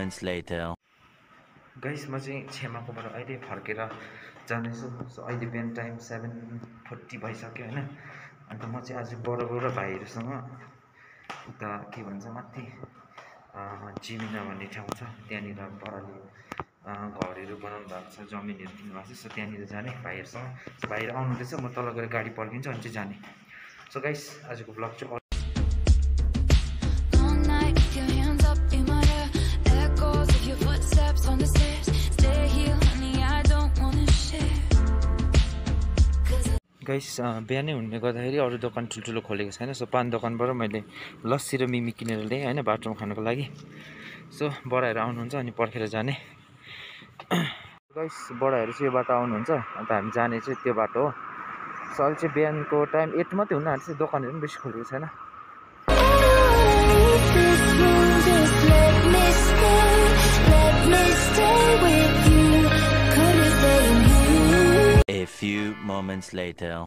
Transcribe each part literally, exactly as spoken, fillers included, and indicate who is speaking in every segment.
Speaker 1: moments later.
Speaker 2: Guys म चाहिँ छेमाकोबाट अहिले फर्केर जानेछु। सो अहिले बिहान टाइम सेभेन फोर्टी भइसक्यो होइन। अन्त म चाहिँ आज बडो र भाइहरूसँग उता के भन्छ माथि जिमिना भन्ने ठाउँ छ, त्यहाँनिर बडाले घरहरू बनाउनु भएको छ, जमिनहरू दिनुभएको छ। सो त्यहाँनिर जाने भाइहरूसँग। भाइहरू आउनुहुँदैछ, म तल गएर गाडी पर्खिन्छु अनि चाहिँ जाने। सो गाइस आजको ब्लग चाहिँ गाइस बिहानै हुने गर्दाखेरि अरू दोकान ठुल्ठुलो खोलेको छैन। सो पान दोकानबाट मैले लस्सी र मिमी किनेर ल्याएँ होइन, बाटोमा खानुको लागि। सो बडाहरू आउनुहुन्छ अनि पर्खेर जाने। गाइस बडाहरू चाहिँ यो बाटो आउनुहुन्छ, अन्त हामी जाने चाहिँ त्यो बाटो हो। सो अहिले चाहिँ बिहानको टाइम एट मात्रै हुन आँट्छ, दोकानहरू पनि बेसी खोलेको छैन।
Speaker 1: A few moments later.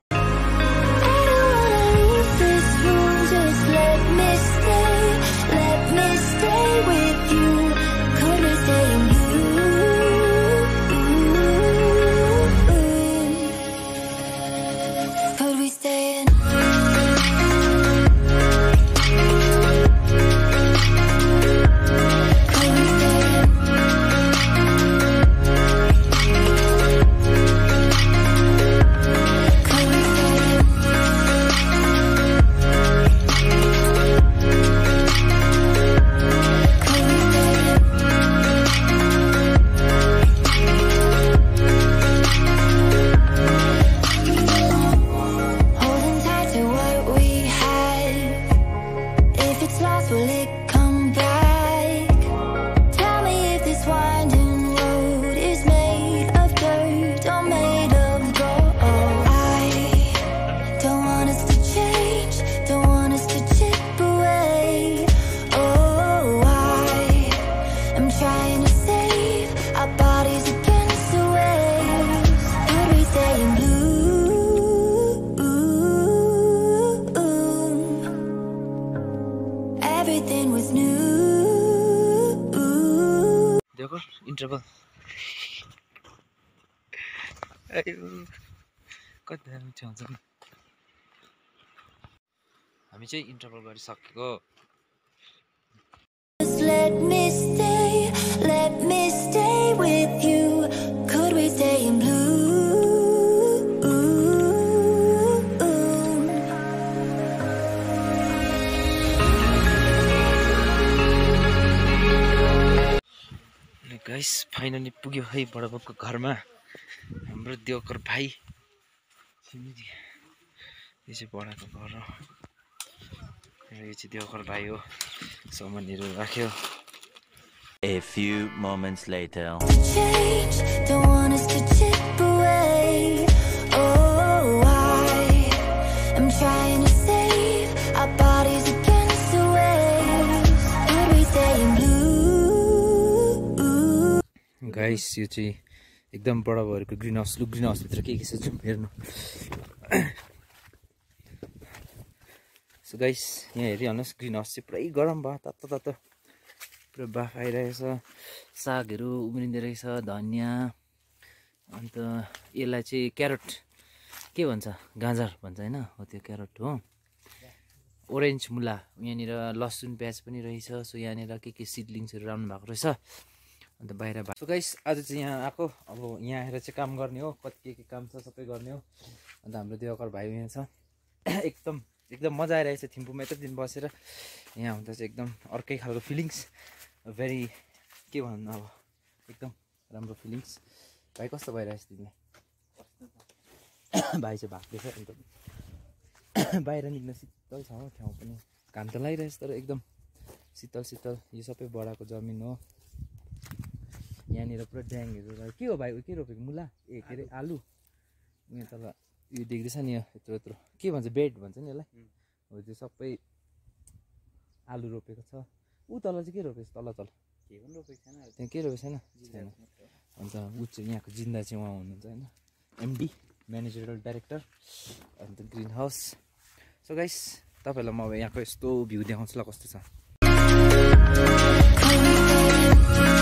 Speaker 1: Interval कति मिठो हुन्छ नि। हामी चाहिँ इन्टरभल गरिसकेको। Let me stay, let me stay with you. Could we stay in blue? Guys finally पुग्यो है बडाबाबुको घरमा, हाम्रो देवकर भाइ। यो चाहिँ बडाको घर हो र यो चाहिँ देवकर भाइ हो। सामानहरू राख्यो। A few moments later.
Speaker 2: Guys यो चाहिँ एकदम बडा भएको ग्रिन हाउस। लु ग्रिन हाउसभित्र के के छ जाउँ हेर्नु। सो गाइस यहाँ हेरिहाल्नुहोस्, ग्रिन हाउस चाहिँ पुरै गरम भयो, तातो तातो पुरा बाफ आइरहेछ। सागहरू उम्रिँदो रहेछ, धनियाँ। अन्त यसलाई चाहिँ क्यारोट के भन्छ, गाजर भन्छ होइन, हो त्यो क्यारोट हो। ओरेन्ज मुला, यहाँनिर लसुन प्याज पनि रहेछ। सो यहाँनिर के के सिडलिङ्सहरू राख्नु भएको रहेछ। अन्त बाहिर भएको। सो गाइस आज चाहिँ यहाँ आएको, अब यहाँ आएर चाहिँ काम गर्ने हो, कति के के काम छ सबै गर्ने हो। अन्त हाम्रो देवकर भाइ यहाँ छ। एकदम एकदम मजा आइरहेछ थिम्पूमा यत्रो दिन बसेर। यहाँ हुँदा चाहिँ एकदम अर्कै खालको फिलिङ्स, भेरी के भन्नु अब, एकदम राम्रो फिलिङ्स। भाइ कस्तो भइरहेछ तिमीलाई? भाइ चाहिँ भाग्दैछ। अन्त बाहिर निक्न शीतल छ ठाउँ पनि, घाम त लागिरहेछ तर एकदम शीतल शीतल। यो सबै बडाको जमिन हो। यहाँनिर पुरा ड्याङहरू रह्यो। के हो भाइ, के रोपेको? मुला ए के अरे आलु। यहाँ तल यो देख्दैछ नि, यो यत्रो यत्रो के भन्छ, बेड भन्छ नि यसलाई। हो त्यो सबै आलु रोपेको छ। ऊ तल चाहिँ के रोपेको छ? तल तल त्यहाँ के रोपेको छैन छैन। अन्त ऊ चाहिँ यहाँको जिन्दा चाहिँ उहाँ हुनुहुन्छ होइन, एमडी म्यानेजरल डाइरेक्टर। अन्त ग्रिन हाउस। सो गाइस तपाईँहरूलाई म अब यहाँको यस्तो भ्यू देखाउँछु ल, कस्तो छ।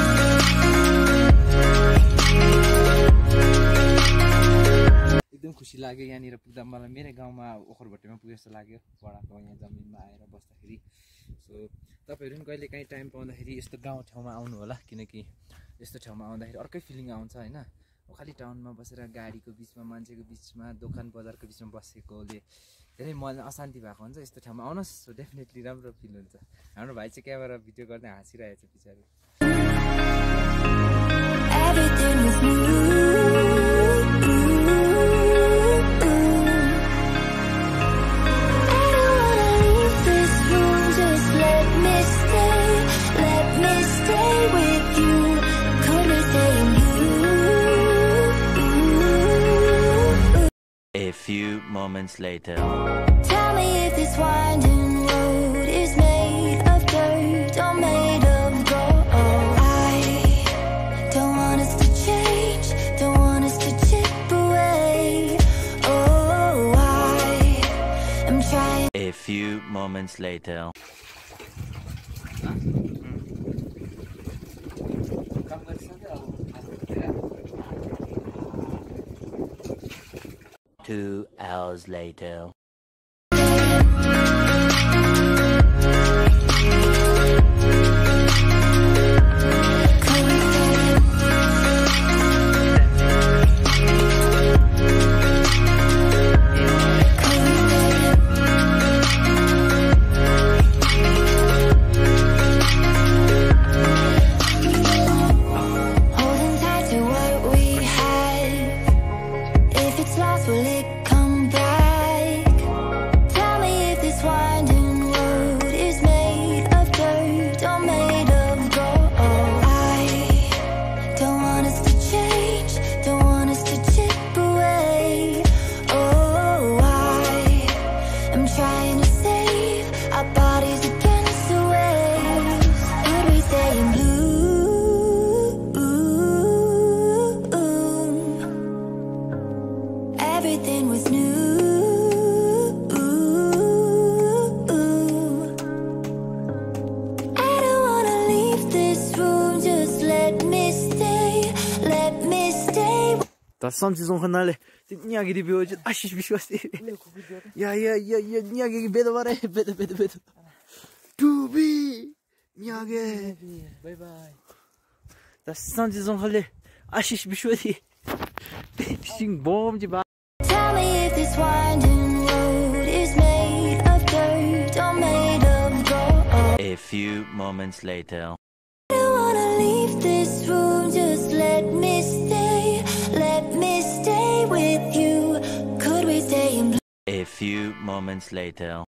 Speaker 2: खुसी लाग्यो यहाँनिर पुग्दा मलाई मेरै गाउँमा ओखरभट्टीमा पुगे जस्तो लाग्यो बडाको यहाँ जमिनमा आएर बस्दाखेरि सो तपाईँहरू पनि कहिले काहीँ टाइम पाउँदाखेरि यस्तो गाउँ ठाउँमा आउनु होला किनकि यस्तो ठाउँमा आउँदाखेरि अर्कै फिलिङ आउँछ होइन खालि टाउनमा बसेर गाडीको बिचमा मान्छेको बिचमा दोकान बजारको बिचमा बसेकोले धेरै मन अशान्ति भएको हुन्छ यस्तो ठाउँमा आउनुहोस् सो डेफिनेटली राम्रो फिल हुन्छ हाम्रो भाइ चाहिँ क्यामेरा भिडियो गर्दै हाँसिरहेको छ पछाडि
Speaker 1: A few moments later.
Speaker 3: Tell me if this winding road is made of dirt or made of gold. I don't want us to change, don't want us to chip away. Oh, I am trying.
Speaker 1: A few moments later. Two hours later.
Speaker 3: Will it come back? Tell me if this winding road is made of dirt or made of gold. I don't want us to change, don't want us to chip away. Oh, I am trying to save our bodies against the waves. Could we stay in blue? Everything was new. I don't wanna leave this room. Just let me stay. Let me stay.
Speaker 4: 다 쌈지송 하나래 이야기를 배워줘 아씨 비슈가스 야야야야 이야기 배도 말해 배도 배도 배도 두비 이야기 바이바이 다 쌈지송 할래 아씨 비슈가스 싱 bomb 지 마.
Speaker 3: Tell me if this winding road is made of dirt or made of gold.
Speaker 1: A few moments later.
Speaker 3: I don't wanna leave this room. Just let me stay. Let me stay with you. Could we stay in blue?
Speaker 1: A few moments later.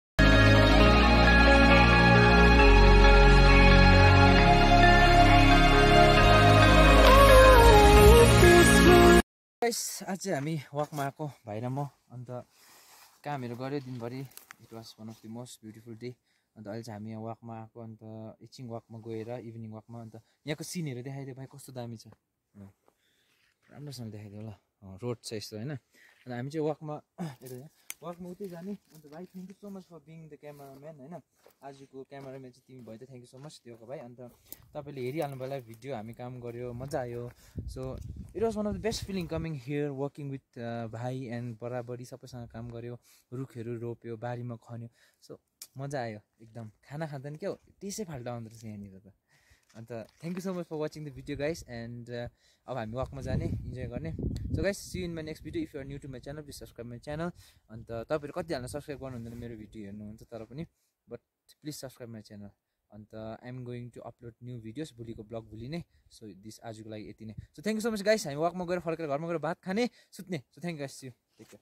Speaker 2: Guys आज चाहिँ हामी वकमा आएको भाइ र म अन्त कामहरू गऱ्यो दिनभरि it was one of the most beautiful day अन्त अहिले चाहिँ हामी यहाँ वकमा आएको अन्त एकछिन वकमा गएर इभिनिङ वकमा अन्त यहाँको सिनहरू देखाइदियो भाइ कस्तो दामी छ राम्रोसँग देखाइदियो ल रोड छ यस्तो होइन अन्त हामी चाहिँ वकमा वकमा उतै जाने अन्त भाइ thank you so much for being the cameraman होइन आजको क्यामराम्यान चाहिँ तिमी भयो त थ्याङ्क यू सो मच दिएको भाइ अन्त तपाईँले हेरिहाल्नु भयो होला भिडियो हामी काम गऱ्यो मजा आयो so it was one of the best feeling coming here working with भाइ एन्ड बराबरी सबैसँग काम गऱ्यो रुखहरू रोप्यो बारीमा खन्यो सो मजा आयो एकदम खाना खाँदा नि क्या हो त्यसै फाल्टो आउँदो रहेछ यहाँनिर त अन्त thank you so much for watching the video guys and अब हामी वकमा जाने इन्जोय गर्ने so guys see in my next video if you are new to my channel please subscribe my channel अन्त तपाईँहरू कतिजना सब्सक्राइब गर्नुहुँदैन मेरो भिडियो हेर्नुहुन्छ तर पनि but please subscribe my channel अन्त I am going to upload new videos भोलिको ब्लग भोलि नै सो दिस आजको लागि यति नै so thank you so much guys हामी वकमा गएर फर्केर घरमा गएर भात खाने सुत्ने so thank you guys you take care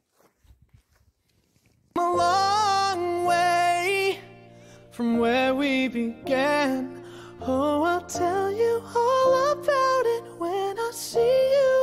Speaker 4: A long way from where we began. Oh, I'll tell you all about it when I see you